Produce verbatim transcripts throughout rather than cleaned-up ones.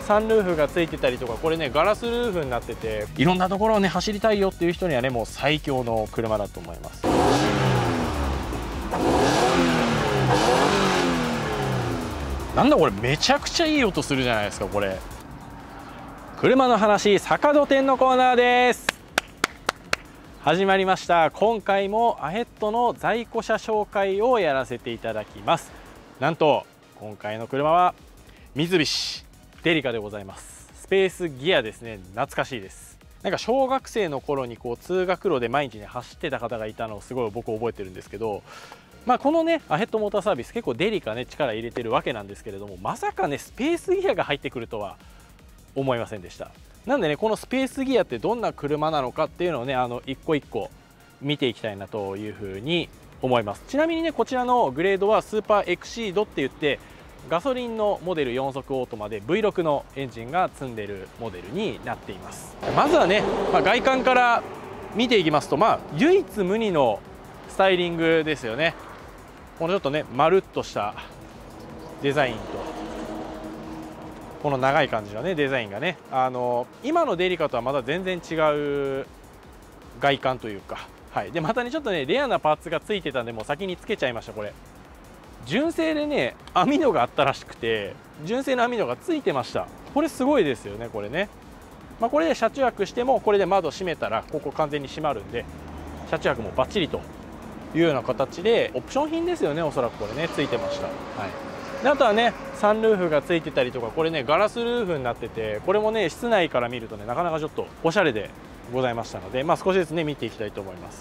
サンルーフがついてたりとか、これねガラスルーフになってて、いろんなところをね走りたいよっていう人にはねもう最強の車だと思います。なんだこれ、めちゃくちゃいい音するじゃないですかこれ。車の話坂戸店のコーナーです。始まりました。今回もアヘッドの在庫車紹介をやらせていただきます。なんと今回の車は三菱デリカでございます。スペースギアですね。懐かしいです。なんか小学生の頃にこう通学路で毎日ね走ってた方がいたのをすごい僕覚えてるんですけど、まあこのねアヘッドモーターサービス結構デリカね力入れてるわけなんですけれども、まさかねスペースギアが入ってくるとは思いませんでした。なんでねこのスペースギアってどんな車なのかっていうのをねあの一個一個見ていきたいなというふうに思います。ちなみにねこちらのグレードはスーパーエクシードって言って、ガソリンのモデルよん速オートマで ブイろく のエンジンが積んでるモデルになっています。まずはね、まあ、外観から見ていきますと、まあ唯一無二のスタイリングですよね。このちょっとねまるっとしたデザインとこの長い感じのねデザインがね、あの今のデリカとはまた全然違う外観というか、はい、でまたねちょっとねレアなパーツがついてたんでもう先につけちゃいました。これ純正でね網戸があったらしくて、純正の網戸がついてました。これすごいですよねこれね。まあ、これで車中泊してもこれで窓閉めたらここ完全に閉まるんで、車中泊もバッチリというような形でオプション品ですよね、おそらくこれねついてました。はい、であとはねサンルーフがついてたりとか、これねガラスルーフになってて、これもね室内から見るとねなかなかちょっとおしゃれでございましたので、まあ、少しずつね見ていきたいと思います。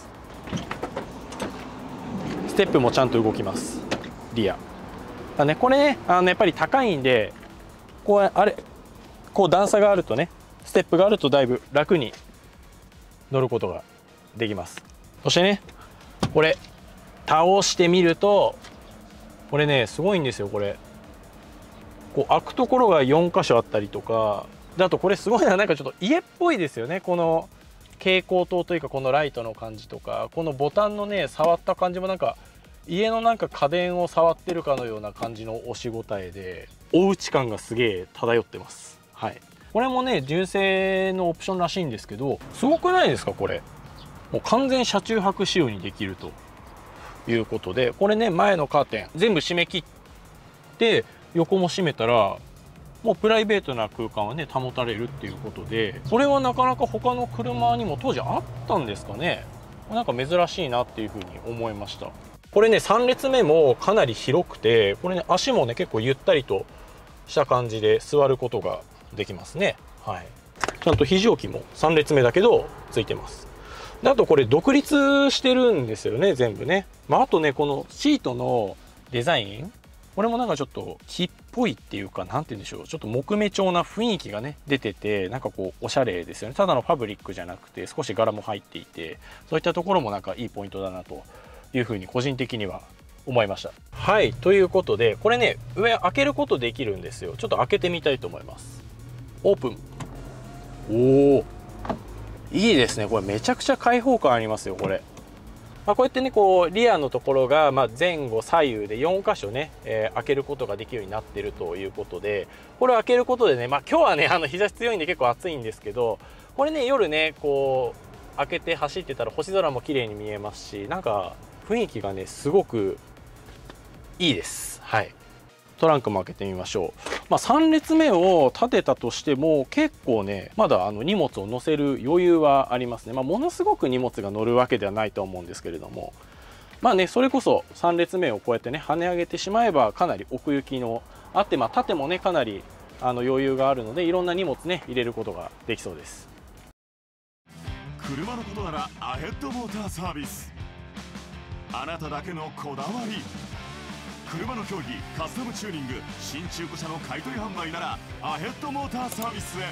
ステップもちゃんと動きます。リアだ、ね、これねあのやっぱり高いんで、こうあれこう段差があるとねステップがあるとだいぶ楽に乗ることができます。そしてねこれ倒してみると、これねすごいんですよ。これこう開くところがよん箇所あったりとかで、あとこれすごいのはなんかちょっと家っぽいですよね。この蛍光灯というかこのライトの感じとか、このボタンのね触った感じもなんか家のなんか家電を触ってるかのような感じの押し応えで、おうち感がすげえ漂ってます。はい、これもね純正のオプションらしいんですけど、すごくないですかこれ。もう完全車中泊仕様にできるということで、これね前のカーテン全部閉め切って横も閉めたらもうプライベートな空間はね保たれるっていうことで、これはなかなか他の車にも当時あったんですかね。なんか珍しいなっていうふうに思いました。これねさん列目もかなり広くて、これね足もね結構ゆったりとした感じで座ることができますね。はい、ちゃんと肘置きもさん列目だけどついてます。であとこれ独立してるんですよね全部ね。まあ、あとねこのシートのデザイン、これもなんかちょっと木っぽいっていうか、なんて言うんでしょう、ちょっと木目調な雰囲気がね出てて、なんかこうおしゃれですよね。ただのファブリックじゃなくて少し柄も入っていて、そういったところもなんかいいポイントだなというふうに個人的には思いました。はい、ということでこれね上開けることできるんですよ。ちょっと開けてみたいと思います。オープン。おお、いいですね。これめちゃくちゃ開放感ありますよこれ。まあこうやってねこうリアのところがまあ前後左右でよん箇所ね、えー、開けることができるようになっているということで、これを開けることでね、まあ今日はねあの日差し強いんで結構暑いんですけど、これね夜ねこう開けて走ってたら星空も綺麗に見えますし、なんか雰囲気がねすごくいいです。はい、トランクも開けてみましょう。まあ、さん列目を立てたとしても結構ねまだあの荷物を載せる余裕はありますね。まあ、ものすごく荷物が乗るわけではないと思うんですけれども、まあねそれこそさん列目をこうやってね跳ね上げてしまえばかなり奥行きのあって、まあ、縦もねかなりあの余裕があるのでいろんな荷物ね入れることができそうです。 車のことならアヘッドモーターサービス。あなただけのこだわり、車の競技、カスタムチューニング、新中古車の買い取り販売ならアヘッドモーターサービスへ。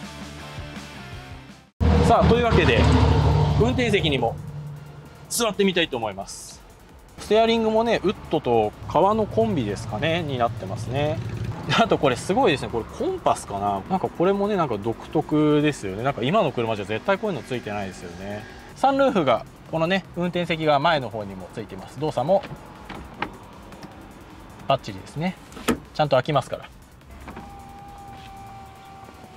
さあというわけで運転席にも座ってみたいと思います。ステアリングもねウッドと革のコンビですかねになってますね。あとこれすごいですね。これコンパスかな、なんかこれもねなんか独特ですよね。なんか今の車じゃ絶対こういうのついてないですよね。サンルーフがこのね運転席が前の方にもついてます。動作もバッチリですね。ちゃんと開きますから。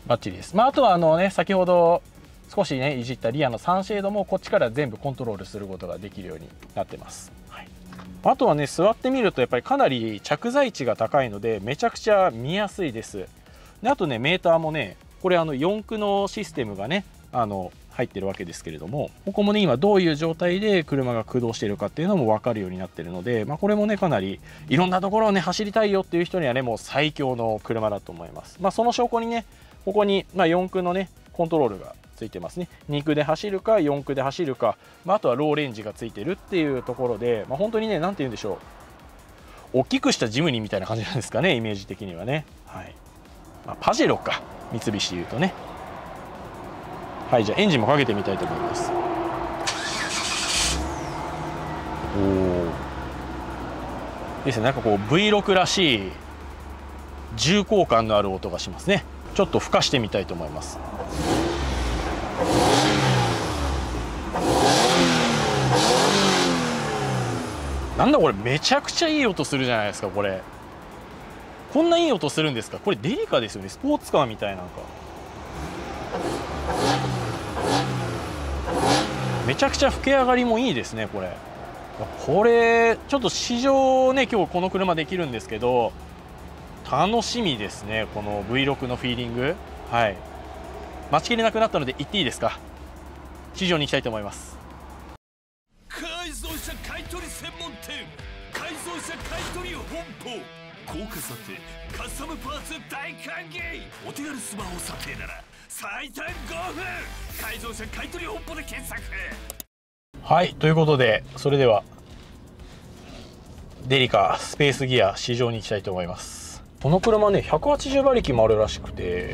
バッチリです。まあ、あとはあのね、先ほど少しねいじったリアのサンシェードもこっちから全部コントロールすることができるようになってます。はい、あとはね、座ってみるとやっぱりかなり着座位置が高いのでめちゃくちゃ見やすいです。であとね、メーターもね、これあのよん駆のシステムがねあの入ってるわけですけれども、ここもね今どういう状態で車が駆動しているかっていうのも分かるようになってるので、まあ、これもねかなりいろんなところをね走りたいよっていう人にはねもう最強の車だと思います。まあ、その証拠にね、ここにまあよん駆のねコントロールがついてますね。に駆で走るかよん駆で走るか、まあ、あとはローレンジがついてるっていうところで、まあ、本当にね何て言うんでしょう、大きくしたジムニーみたいな感じなんですかね、イメージ的にはね。はい、まあ、パジェロか、三菱でいうとね。はい、じゃあエンジンもかけてみたいと思います。おお、いいですね。なんかこう ブイろく らしい重厚感のある音がしますね。ちょっと吹かしてみたいと思います。なんだこれ、めちゃくちゃいい音するじゃないですか。これこんないい音するんですか。これデリカですよね。スポーツカーみたい。なんかめちゃくちゃ吹け上がりもいいですね。これこれちょっと試乗ね今日この車できるんですけど、楽しみですね、この ブイろく のフィーリング。はい、待ちきれなくなったので行っていいですか。試乗に行きたいと思います。 改造車買取専門店、改造車買取本舗。高価査定、カスタムパーツ大歓迎。お手軽スマホ査定なら最短ごふん。改造車買取本舗で検索。 はい、ということでそれではデリカスペースギア試乗に行きたいと思います。この車ねひゃくはちじゅう馬力もあるらしくて、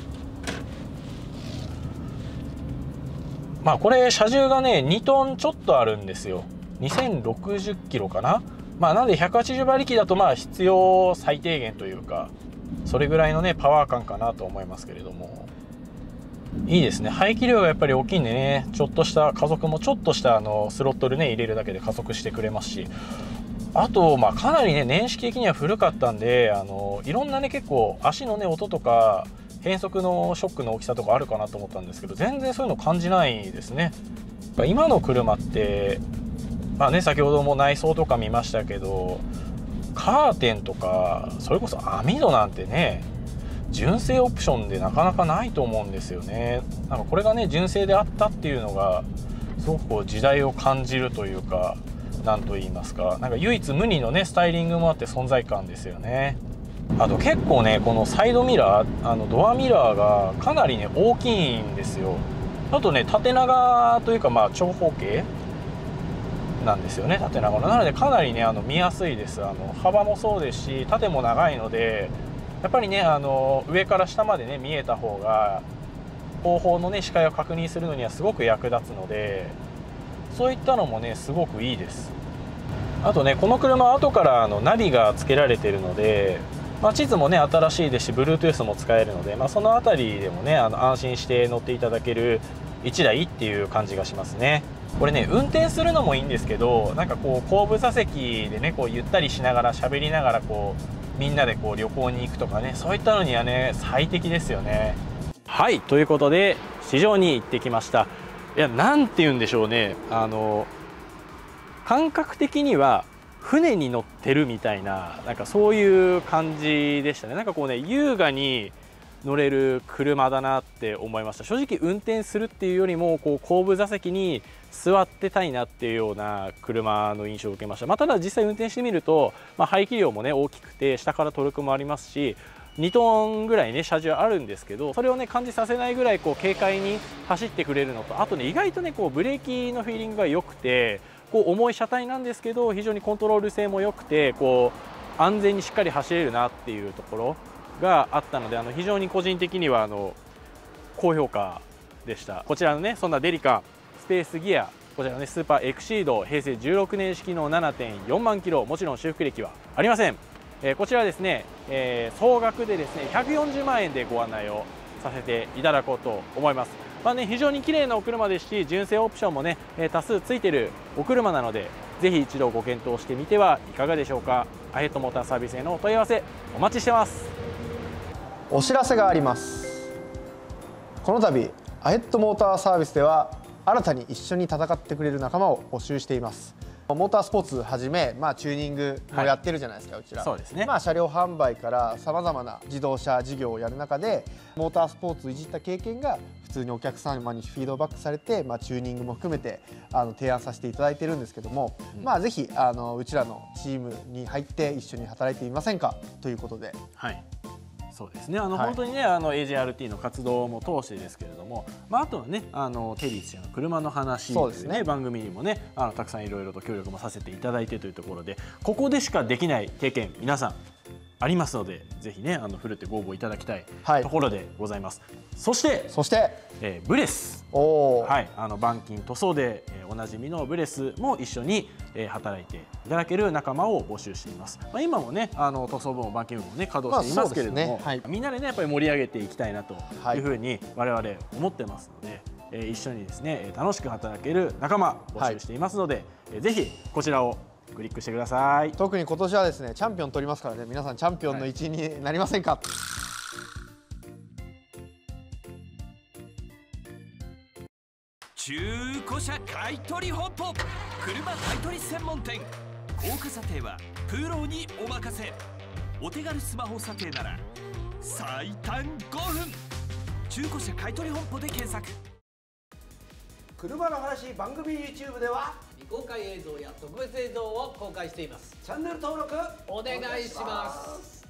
まあこれ車重がねにトンちょっとあるんですよ。にせんろくじゅっキロかな。まあなんでひゃくはちじゅう馬力だとまあ必要最低限というか、それぐらいのねパワー感かなと思いますけれども、いいですね。排気量がやっぱり大きいんでね、ちょっとした加速もちょっとしたあのスロットルね入れるだけで加速してくれますし、あとまあかなりね年式的には古かったんで、あのいろんなね結構足のね音とか変速のショックの大きさとかあるかなと思ったんですけど、全然そういうの感じないですね。今の車ってまあね、先ほども内装とか見ましたけど、カーテンとかそれこそ網戸なんてね純正オプションでなかなかないと思うんですよね。なんかこれがね純正であったっていうのがすごくこう時代を感じるというか、なんと言いますか、なんか唯一無二のねスタイリングもあって存在感ですよね。あと結構ねこのサイドミラー、あのドアミラーがかなりね大きいんですよ。あとね縦長というかまあ長方形なんですよね、縦長の。なのでかなりねあの見やすいです。あの幅もそうですし縦も長いので、やっぱりねあの上から下までね見えた方が後方のね視界を確認するのにはすごく役立つので、そういったのもねすごくいいです。あとねこの車後からあのナビが付けられているので、まあ、地図もね新しいですし Bluetooth も使えるので、まあ、その辺りでもねあの安心して乗っていただけるいちだいっていう感じがしますね。これね運転するのもいいんですけど、なんかこう後部座席でねこうゆったりしながら喋りながらこうみんなでこう旅行に行くとかね、そういったのにはね最適ですよね。はい、ということで試乗に行ってきました。いや、なんて言うんでしょうね、あの感覚的には船に乗ってるみたいな、なんかそういう感じでしたね。なんかこうね優雅に乗れる車だなって思いました。正直運転するっていうよりもこう後部座席に座ってたいなっていうような車の印象を受けました。まあ、ただ実際運転してみると、まあ、排気量もね大きくて下からトルクもありますし、にトンぐらいね車重あるんですけど、それをね感じさせないぐらいこう軽快に走ってくれるのと、あとね意外とねこうブレーキのフィーリングが良くて、こう重い車体なんですけど非常にコントロール性も良くて、こう安全にしっかり走れるなっていうところがあったので、あの非常に個人的にはあの高評価でした。こちらのねそんなデリカスペースギア、こちらのねスーパーエクシード平成じゅうろくねん式の ななてんよんまんキロ、もちろん修復歴はありません。えー、こちらですね、えー、総額でですねひゃくよんじゅうまんえんでご案内をさせていただこうと思います。まあね、非常に綺麗なお車ですし、純正オプションもね多数ついているお車なので、ぜひ一度ご検討してみてはいかがでしょうか。アヘッドモーターサービスへのお問い合わせお待ちしてます。 お知らせがあります。 この度アヘッドモーターサービスでは新たに一緒に戦ってくれる仲間を募集しています。モータースポーツはじめ、まあ、チューニングもやってるじゃないですか、はい、うちら。 そうですね。 まあ、車両販売からさまざまな自動車事業をやる中でモータースポーツをいじった経験が普通にお客様にフィードバックされて、まあ、チューニングも含めてあの提案させていただいてるんですけども、うん、まあぜひあのうちらのチームに入って一緒に働いてみませんかということで。 はい、そうですね。あの、はい、本当にね、あの エージェーアールティー の活動も通してですけれども、まあ、あとはね、あのテリー氏の車の話というね、番組にもね、あのたくさんいろいろと協力もさせていただいてというところで、ここでしかできない経験、皆さんありますので、ぜひね、あのふるってご応募いただきたいところでございます。はい、そして、 そして、 えー、ブレス、 おはい、あの板金塗装で、えー、おなじみのブレスも一緒に、えー、働いていただける仲間を募集しています。まあ、今もね、あの塗装部も板金部もね稼働していますけれども、まあね、はい、みんなでねやっぱり盛り上げていきたいなというふうに我々思ってますので、えー、一緒にですね楽しく働ける仲間募集していますので、はい、えー、ぜひこちらをクリックしてください。 特に今年はですねチャンピオン取りますからね、皆さんチャンピオンの一員になりませんか。はい、 中古車買取本舗、車買取専門店。高価査定はプロにお任せ。お手軽スマホ査定なら最短ごふん。中古車買取本舗で検索。 車の話番組 YouTube では未公開映像や特別映像を公開しています。 チャンネル登録お願いします。